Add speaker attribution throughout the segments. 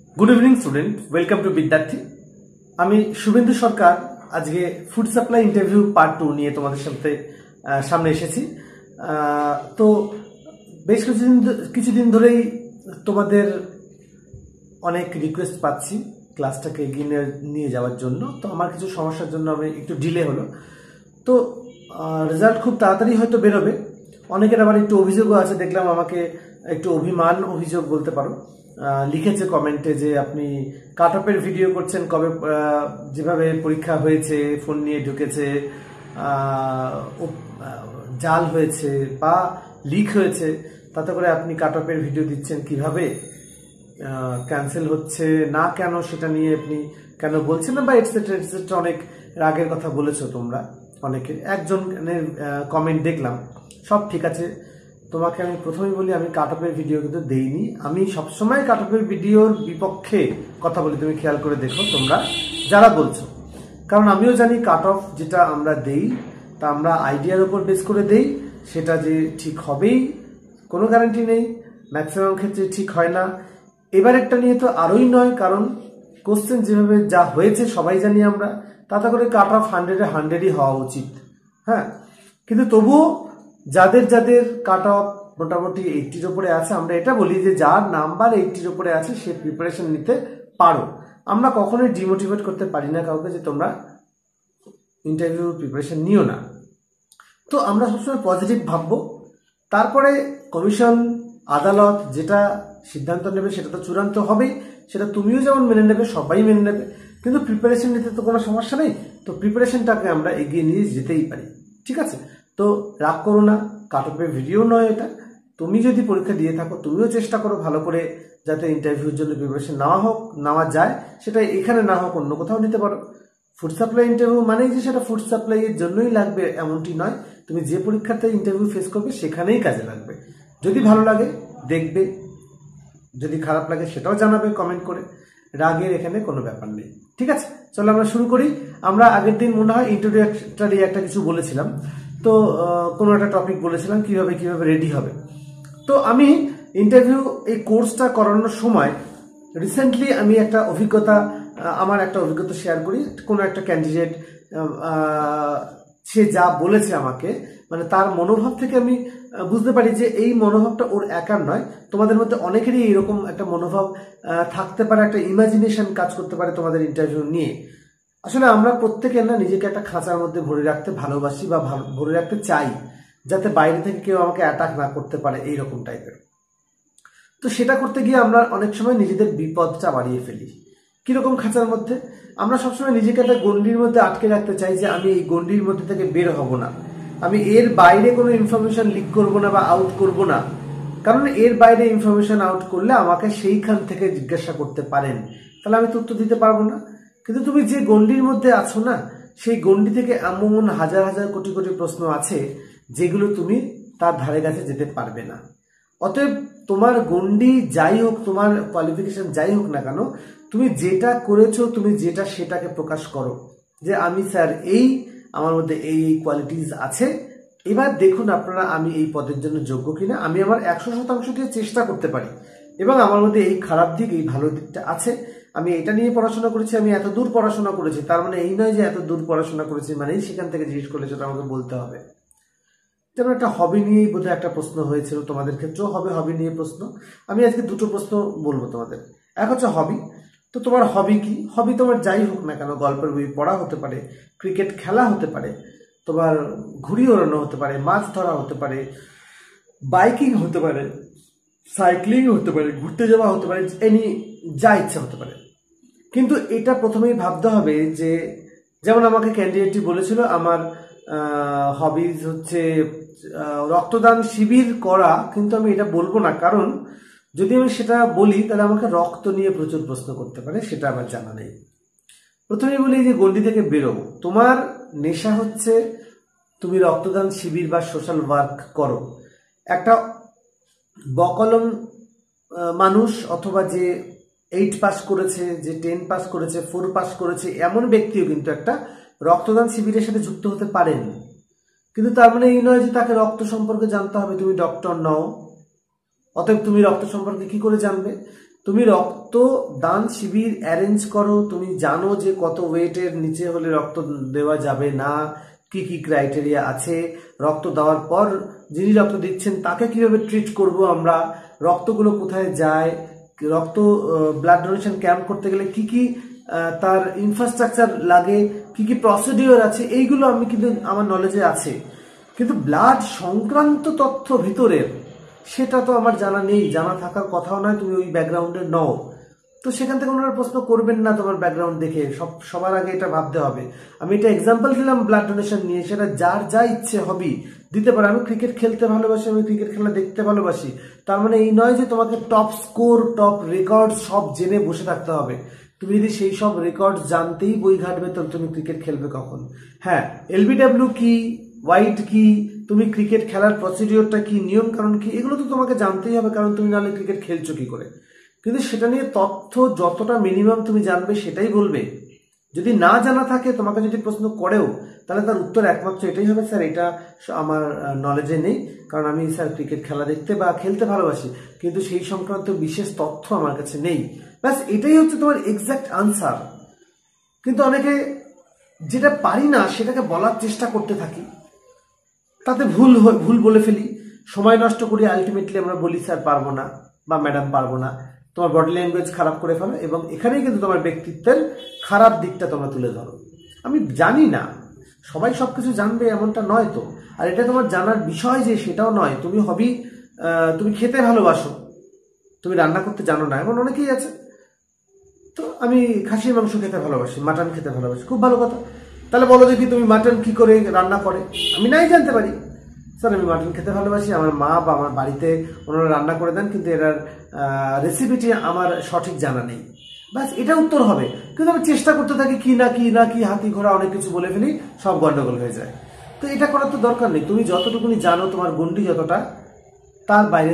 Speaker 1: Good evening student, welcome to Vidyarthi. আমি শুভেন্দু সরকার আজকে food supply interview part 2 নিয়ে তোমাদের সামনে এসেছি। তো বেশ কিছুদিন ধরেই তোমাদের অনেক রিকোয়েস্ট পাচ্ছি ক্লাসটাকে এগিয়ে নিয়ে যাওয়ার জন্য। তো আমার কিছু সমস্যার জন্য আমি একটু ডিলে হলো। তো রেজাল্ট খুব তাড়াতাড়ি হয়তো বেরোবে। অনেকের আবার একটু অভিযোগও আছে, দেখলাম আমাকে একটু অভিযোগ বলতে পারো, লিখেছে কমেন্টে যে আপনি কাট অফের ভিডিও করছেন, কবে যেভাবে পরীক্ষা হয়েছে, ফোন নিয়ে ঢুকেছে, জাল হয়েছে বা লিক হয়েছে, তাতে করে আপনি কাট অফের ভিডিও দিচ্ছেন, কিভাবে ক্যান্সেল হচ্ছে না কেন সেটা নিয়ে আপনি কেন বলছেন না, বা এটসেট্রা এটসেট্রা অনেক রাগের কথা বলেছো তোমরা অনেকে। একজনের কমেন্ট দেখলাম, সব ঠিক আছে। তোমাকে আমি প্রথমেই বলি, আমি কাট অফের ভিডিও কিন্তু দেইনি। আমি সবসময় কাট অফের ভিডিওর বিপক্ষে কথা বলি, তুমি খেয়াল করে দেখো তোমরা যারা বলছো। কারণ আমিও জানি কাট অফ যেটা আমরা দেই তা আমরা আইডিয়ার উপর বেস করে দেই, সেটা যে ঠিক হবেই কোনো গ্যারান্টি নেই, ম্যাক্সিমাম ক্ষেত্রে ঠিক হয় না। এবারেরটা নিয়ে তো আরোই নয়, কারণ কোশ্চেন যেভাবে যা হয়েছে সবাই জানি আমরা, তাতে করে কাট অফ 100-এ 100ই হওয়া উচিত। হ্যাঁ, কিন্তু তবুও যাদের কাট অফ মোটামুটি 80-র উপরে আছে, আমরা এটা বলি যে যার নাম্বার 80-র উপরে আছে সে প্রিপারেশন নিতে পারো। আমরা কখনোই ডিমোটিভেট করতে পারি না কাউকে যে তোমরা ইন্টারভিউ প্রিপারেশন নিও না। তো আমরা সবসময় পজিটিভ ভাববো। তারপরে কমিশন, আদালত যেটা সিদ্ধান্ত নেবে সেটা তো চূড়ান্ত হবেই, সেটা তুমিও যেমন মেনে নেবে, সবাই মেনে নেবে। কিন্তু প্রিপারেশন নিতে তো কোনো সমস্যা নেই। তো প্রিপারেশনটাকে আমরা এগিয়ে নিয়ে যেতেই পারি, ঠিক আছে? তো রাগ করো না, কাট অফের ভিডিও নয় এটা। তুমি যদি পরীক্ষা দিয়ে থাকো, তুমিও চেষ্টা করো ভালো করে যাতে ইন্টারভিউর জন্য প্রিপারেশন নেওয়া যায়। সেটা এখানে না হোক, অন্য কোথাও নিতে পারো। ফুড সাপ্লাই ইন্টারভিউ মানেই যে সেটা ফুড সাপ্লাই এর জন্যই লাগবে এমনটি নয়। তুমি যে পরীক্ষাতে ইন্টারভিউ ফেস করবে সেখানেই কাজে লাগবে। যদি ভালো লাগে দেখবে, যদি খারাপ লাগে সেটাও জানাবে কমেন্ট করে। রাগের এখানে কোনো ব্যাপার নেই, ঠিক আছে? চলো আমরা শুরু করি। আমরা আগের দিন মনে হয় ইন্ট্রোডাক্টরি একটা কিছু বলেছিলাম, তো কোনো একটা টপিক বলেছিলাম কিভাবে রেডি হবে। তো আমি ইন্টারভিউ এই কোর্সটা করানোর সময় রিসেন্টলি আমি আমার একটা অভিজ্ঞতা শেয়ার করি। কোনো একটা ক্যান্ডিডেট সে যা বলেছে আমাকে, মানে তার মনোভাব থেকে আমি বুঝতে পারি যে এই মনোভাবটা ওর একার নয়, তোমাদের মধ্যে অনেকেরই এরকম একটা মনোভাব থাকতে পারে, একটা ইমাজিনেশন কাজ করতে পারে তোমাদের ইন্টারভিউ নিয়ে। আসলে আমরা প্রত্যেকে না নিজেকে একটা খাঁচার মধ্যে ভরে রাখতে ভালোবাসি বা ভরে রাখতে চাই, যাতে বাইরে থেকে কেউ আমাকে অ্যাটাক না করতে পারে, এইরকম টাইপের। তো সেটা করতে গিয়ে আমরা অনেক সময় নিজেদের বিপদটা বাড়িয়ে ফেলি। কিরকম খাঁচার মধ্যে? আমরা সবসময় নিজেকে একটা গণ্ডির মধ্যে আটকে রাখতে চাই যে আমি এই গণ্ডির মধ্যে থেকে বের হব না, আমি এর বাইরে কোনো ইনফরমেশন লিক করব না বা আউট করব না। কারণ এর বাইরে ইনফরমেশন আউট করলে আমাকে সেইখান থেকে জিজ্ঞাসা করতে পারেন, তাহলে আমি তো উত্তর দিতে পারবো না। কিন্তু তুমি যে গণ্ডির মধ্যে আছো না, সেই গণ্ডি থেকে এমন হাজার হাজার কোটি কোটি প্রশ্ন আছে যেগুলো তুমি তার ধারে কাছে যেতে পারবে না। অতএব তোমার গণ্ডি যাই হোক, তোমার কোয়ালিফিকেশন যাই হোক না কেন, তুমি যেটা করেছো, তুমি সেটাকে প্রকাশ করো যে আমি স্যার আমার মধ্যে এই কোয়ালিটিস আছে। এবার দেখুন আপনারা আমি এই পদের জন্য যোগ্য কিনা। আমি আমার 100% দিয়ে চেষ্টা করতে পারি এবং আমার মধ্যে এই খারাপ দিক, এই ভালো দিকটা আছে। আমি এটা নিয়ে পড়াশোনা করেছি, আমি এত দূর পড়াশোনা করেছি, তার মানে এই নয় যে এত দূর পড়াশোনা করেছি মানেই সেখান থেকে জিজ্ঞেস করলে সেটা আমাকে বলতে হবে। যেমন একটা হবি নিয়েই বোধহয় একটা প্রশ্ন হয়েছিল, তোমাদের ক্ষেত্রেও হবি নিয়ে প্রশ্ন। আমি আজকে দুটো প্রশ্ন বলবো তোমাদের। এক হচ্ছে হবি। তো তোমার হবি কি? হবি তোমার যাই হোক না কেন, গল্পের বই পড়া হতে পারে, ক্রিকেট খেলা হতে পারে, তোমার ঘুড়ি ওড়ানো হতে পারে, মাছ ধরা হতে পারে, বাইকিং হতে পারে, সাইক্লিং হতে পারে, ঘুরতে যাওয়া হতে পারে, যা ইচ্ছা হতে পারে। কিন্তু এটা প্রথমেই ভাবতে হবে যে, যেমন আমাকে ক্যান্ডিডেটটি বলেছিল আমার হবিজ হচ্ছে রক্তদান শিবির করা, কিন্তু আমি এটা বলবো না, কারণ যদি আমি সেটা বলি তাহলে আমাকে রক্ত নিয়ে প্রচুর প্রশ্ন করতে পারে, সেটা আমার জানা নেই। প্রথমেই বলি যে গণ্ডি থেকে বেরোবো। তোমার নেশা হচ্ছে তুমি রক্তদান শিবির বা সোশ্যাল ওয়ার্ক করো। একটা বকলম মানুষ অথবা যে 8 পাস করেছে, যে 10 পাস করেছে, 4 পাস করেছে, এমন ব্যক্তিও কিন্তু একটা রক্তদান শিবিরের সাথে যুক্ত হতে পারেন। কিন্তু তার মানে এই নয় যে তাকে রক্ত সম্পর্কে জানতে হবে। তুমি ডক্টর নও, অতএব তুমি রক্ত সম্পর্কে কি করে জানবে? তুমি রক্ত দান শিবির অ্যারেঞ্জ করো, তুমি জানো যে কত ওয়েটের নিচে হলে রক্ত দেওয়া যাবে না, কি কি ক্রাইটেরিয়া আছে, রক্ত দেওয়ার পর যিনি রক্ত দিচ্ছেন তাকে কিভাবে ট্রিট করব আমরা, রক্তগুলো কোথায় যায়, রক্ত ব্লাড ডোনেশন ক্যাম্প করতে গেলে কি কি তার ইনফ্রাস্ট্রাকচার লাগে, কি কি প্রসিডিওর আছে, এইগুলো আমি কিন্তু আমার নলেজে আছে। কিন্তু ব্লাড সংক্রান্ত তথ্য ভিতরের সেটা তো আমার জানা নেই, জানা থাকার কথাও নয়, তুমি ওই ব্যাকগ্রাউন্ডের নও, তো সেখান থেকে ওনারা প্রশ্ন করবেন না তোমার ব্যাকগ্রাউন্ড দেখে। সবার আগে এটা ভাবতে হবে। আমি এটা এক্সাম্পল দিলাম ব্লাড ডোনেশন নিয়ে, সেটা যার যা ইচ্ছে হবি দিতে পারে। আমি ক্রিকেট খেলতে ভালোবাসি, আমি ক্রিকেট খেলা দেখতে ভালোবাসি, তার মানে এই নয় যে তোমাকে টপ স্কোর টপ রেকর্ড সব জেনে বসে থাকতে হবে। তুমি যদি সেই সব রেকর্ড জানতেই বই ঘাটবে তো তুমি ক্রিকেট খেলবে কখন? হ্যাঁ, এলবিডব্লিউ কি, ওয়াইড কি, তুমি ক্রিকেট খেলার প্রসিডিওরটা কি, নিয়ম কারণ কি, এগুলো তো তোমাকে জানতেই হবে, কারণ তুমি নাহলে ক্রিকেট খেলছো কি করে। কিন্তু সেটা নিয়ে তথ্য যতটা মিনিমাম তুমি জানবে সেটাই বলবে। যদি না জানা থাকে, তোমাকে যদি প্রশ্ন করেও, তাহলে তার উত্তর একমাত্র এটাই হবে, স্যার এটা আমার নলেজে নেই, কারণ আমি স্যার ক্রিকেট খেলা দেখতে বা খেলতে ভালোবাসি, কিন্তু সেই সংক্রান্ত বিশেষ তথ্য আমার কাছে নেই। ব্যাস এটাই হচ্ছে তোমার এক্সাক্ট আনসার। কিন্তু অনেকে যেটা পারি না সেটাকে বলার চেষ্টা করতে থাকি, তাতে ভুল বলে ফেলি, সময় নষ্ট করি, আলটিমেটলি আমরা বলি স্যার পারবো না বা ম্যাডাম পারবো না। তোমার বডি ল্যাঙ্গুয়েজ খারাপ করে ফেলো এবং এখানেই কিন্তু তোমার ব্যক্তিত্বের খারাপ দিকটা তোমরা তুলে ধরো। আমি জানি না, সবাই সবকিছু জানবে এমনটা নয় তো, আর এটা তোমার জানার বিষয় যে সেটাও নয়। তুমি খেতে ভালোবাসো, তুমি রান্না করতে জানো না, এমন অনেকেই আছে। তো আমি খাসির মাংস খেতে ভালোবাসি, মাটন খেতে ভালোবাসি, খুব ভালো কথা। তাহলে বলো দেখি তুমি মাটন কি করে রান্না করে? আমি নাই জানতে পারি, স্যার আমি মাটন খেতে ভালোবাসি, আমার মা বা আমার বাড়িতে ওনারা রান্না করে দেন, কিন্তু এটার রেসিপিটি আমার সঠিক জানা নেই। ব্যাস এটা উত্তর হবে। কিন্তু আমি চেষ্টা করতে থাকি কি না কি হাতি ঘোড়া অনেক কিছু বলে ফেলি, সব গন্ডগোল হয়ে যায়। তো এটা করার তো দরকার নেই। তুমি যতটুকুনি জানো, তোমার গণ্ডি যতটা, তার বাইরে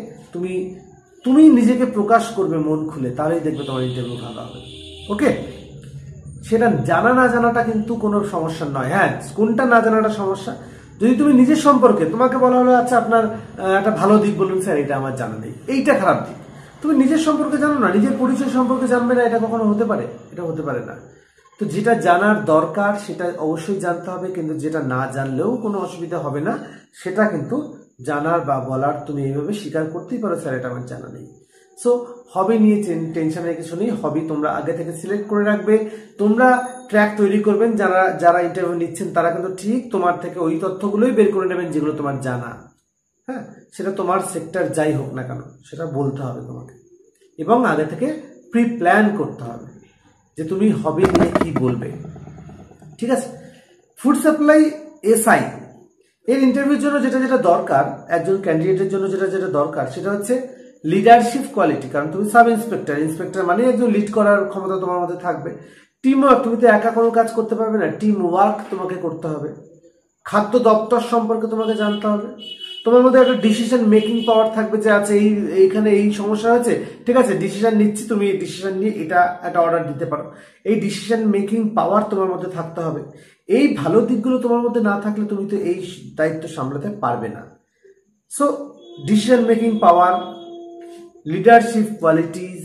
Speaker 1: তুমি নিজেকে প্রকাশ করবে মন খুলে, তাহলেই দেখবে তোমার ইন্টারভিউ ভালো হবে। ওকে, সেটা জানা না জানাটা কিন্তু কোনো সমস্যা নয়। হ্যাঁ, কোনটা না জানাটা সমস্যা, যদি তুমি নিজের সম্পর্কে, তোমাকে বলা হলো আচ্ছা আপনার একটা ভালো দিক বলুন, স্যার এটা আমার জানা নেই, এইটা খারাপ দিক। তুমি নিজের সম্পর্কে জানো না, নিজের পরিচয় সম্পর্কে জানবে না, এটা কখনো হতে পারে? এটা হতে পারে না। তো যেটা জানার দরকার সেটা অবশ্যই জানতে হবে, কিন্তু যেটা না জানলেও কোনো অসুবিধা হবে না, সেটা কিন্তু জানার বা বলার তুমি এইভাবে স্বীকার করতেই পারো, স্যার এটা আমার জানা নেই। সো হবি নিয়ে টেনশনের কিছু নেই, হবি তোমরা আগে থেকে সিলেক্ট করে রাখবে। তোমরা ট্র্যাক তৈরি করবেন, যারা ইন্টারভিউ নিচ্ছেন তারা কিন্তু ঠিক তোমার থেকে ওই তথ্যগুলোই বের করে নেবেন যেগুলো তোমার জানা। হ্যাঁ, সেটা তোমার সেক্টর যাই হোক না কেন, সেটা বলতে হবে তোমাকে, এবং আগে থেকে প্রি প্ল্যান করতে হবে যে তুমি হবি নিয়ে কি বলবে। ঠিক আছে? ফুড সাপ্লাই এসআই এর ইন্টারভিউর জন্য যেটা দরকার, একজন ক্যান্ডিডেটের জন্য যেটা দরকার, সেটা হচ্ছে লিডারশিপ কোয়ালিটি। কারণ তুমি সাব ইন্সপেক্টর মানে একজন লিড করার ক্ষমতা তোমার মধ্যে থাকবে। টিম ওয়ার্ক, তুমি তো একা কোনো কাজ করতে পারবে না, টিম ওয়ার্ক তোমাকে করতে হবে। খাদ্য দপ্তর সম্পর্কে তোমাকে জানতে হবে। তোমার মধ্যে একটা ডিসিশন মেকিং পাওয়ার থাকবে, যে আছে এইখানে এই সমস্যা হয়েছে, ঠিক আছে ডিসিশন নিচ্ছি, তুমি এই ডিসিশন নিয়ে এটা একটা অর্ডার দিতে পারো। এই ডিসিশন মেকিং পাওয়ার তোমার মধ্যে থাকতে হবে। এই ভালো দিকগুলো তোমার মধ্যে না থাকলে তুমি তো এই দায়িত্ব সামলাতে পারবে না। So decision making power, leadership qualities,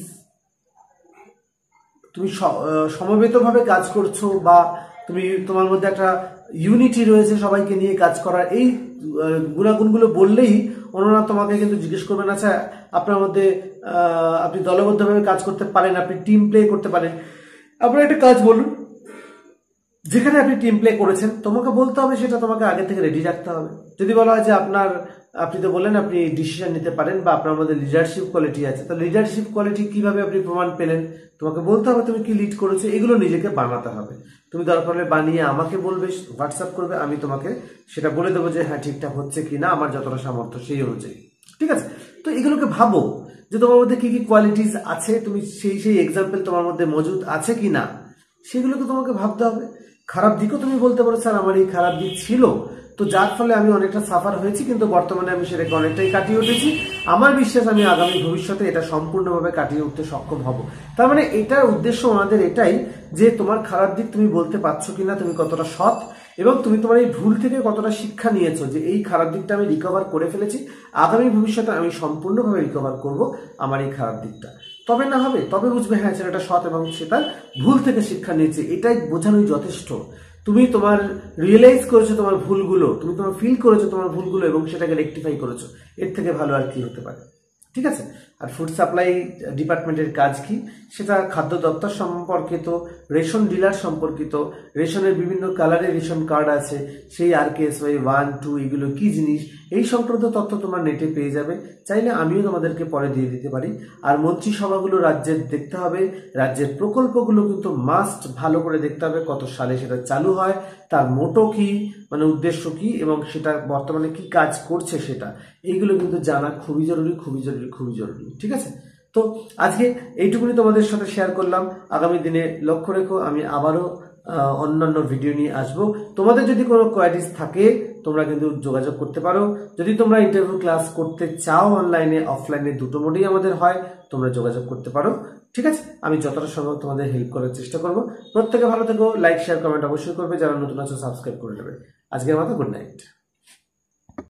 Speaker 1: তুমি সমবেতভাবে কাজ করছো বা তোমার মধ্যে একটা ইউনিটি রয়েছে সবাইকে নিয়ে কাজ করার, এই গুণাগুণগুলো বললেই ওনারা তোমাকে কিন্তু জিজ্ঞেস করবেন আচ্ছা আপনার মধ্যে আপনি দলবদ্ধভাবে কাজ করতে পারেন, আপনি টিম প্লে করতে পারেন, আপনার একটা কাজ বলুন যেখানে আপনি টিম প্লে করেছেন। তোমাকে বলতে হবে, সেটা তোমাকে আগে থেকে রেডি রাখতে হবে। যদি বলা হয় যে আপনি তো বললেন আপনি ডিসিশন নিতে পারেন বা আপনার মধ্যে লিডারশিপ কোয়ালিটি আছে, তো লিডারশিপ কোয়ালিটি কিভাবে আপনি প্রমাণ পেলেন, তোমাকে বলতে হবে তুমি কি লিড করেছো, এগুলো নিজেকে বানাতে হবে। তুমি দরকার হলে বানিয়ে আমাকে বলবে, হোয়াটসঅ্যাপ করবে, আমি তোমাকে সেটা বলে দেবো যে হ্যাঁ ঠিকঠাক হচ্ছে কিনা, আমার যতটা সামর্থ্য সেই অনুযায়ী। ঠিক আছে? তো এগুলোকে ভাবো যে তোমার মধ্যে কি কি কোয়ালিটিস আছে, তুমি সেই এক্সাম্পল তোমার মধ্যে মজুদ আছে কিনা, সেগুলোকে তোমাকে ভাবতে হবে। খারাপ দিকও তুমি বলতে পারো স্যার আমার এই খারাপ দিক ছিল, তো যার ফলে আমি অনেকটা সাফার হয়েছি, কিন্তু বর্তমানে আমি সেটাকে অনেকটাই কাটিয়ে উঠেছি। আমার বিশ্বাস আমি আগামী ভবিষ্যতে এটা সম্পূর্ণভাবে কাটিয়ে উঠতে সক্ষম হব। তার মানে এটার উদ্দেশ্য আমাদের এটাই যে তোমার খারাপ দিক তুমি বলতে পারছো কিনা, তুমি কতটা সৎ, এবং তুমি তোমার এই ভুল থেকে কতটা শিক্ষা নিয়েছো যে এই খারাপ দিকটা আমি রিকভার করে ফেলেছি, আগামী ভবিষ্যতে আমি সম্পূর্ণভাবে রিকভার করব আমার এই খারাপ দিকটা। তবে না হবে, তবে বুঝবে হ্যাঁ ছেলেটা সৎ এবং সে তার ভুল থেকে শিক্ষা নিয়েছে, এটাই বোঝানোই যথেষ্ট। তুমি তোমার রিয়েলাইজ করেছো তোমার ভুলগুলো, তুমি তোমার ফিল করেছো তোমার ভুলগুলো এবং সেটাকে রেকটিফাই করেছো, এর থেকে ভালো আর কি হতে পারে। ঠিক আছে। আর ফুড সাপ্লাই ডিপার্টমেন্টের কাজ কি, সেটা খাদ্য দপ্তর সম্পর্কিত, রেশন ডিলার সম্পর্কিত, রেশনের বিভিন্ন কালারের রেশন কার্ড আছে, সেই RKSY 1, 2 এগুলো কি জিনিস, এই সংক্রান্ত তথ্য তোমার নেটে পেয়ে যাবে। চাইলে আমিও তোমাদেরকে পরে দিয়ে দিতে পারি। আর মন্ত্রিসভাগুলো রাজ্যের দেখতে হবে, রাজ্যের প্রকল্পগুলো কিন্তু মাস্ট ভালো করে দেখতে হবে, কত সালে সেটা চালু হয়, তার মোটো কি, মানে উদ্দেশ্য কি, এবং সেটা বর্তমানে কি কাজ করছে সেটা, এইগুলো কিন্তু জানা খুবই জরুরি, খুবই জরুরি, খুবই জরুরি। ঠিক আছে। তো আজকে এইটুকুনি তোমাদের সাথে শেয়ার করলাম। আগামী দিনে লক্ষ্য রেখো আমি আবারও অন্যান্য ভিডিও নিয়ে আসবো। তোমাদের যদি কোনো কোয়ারিজ থাকে তোমরা কিন্তু যোগাযোগ করতে পারো। যদি তোমরা ইন্টারভিউ ক্লাস করতে চাও অনলাইনে অফলাইনে দুটো মোডেই আমাদের হয়, তোমরা যোগাযোগ করতে পারো। ঠিক আছে, আমি যতটা সম্ভব তোমাদের হেল্প করার চেষ্টা করবো। প্রত্যেকে ভালো থেকো, লাইক শেয়ার কমেন্ট অবশ্যই করবে, যারা নতুন আছে সাবস্ক্রাইব করে নেবে। আজকের মতো গুড নাইট।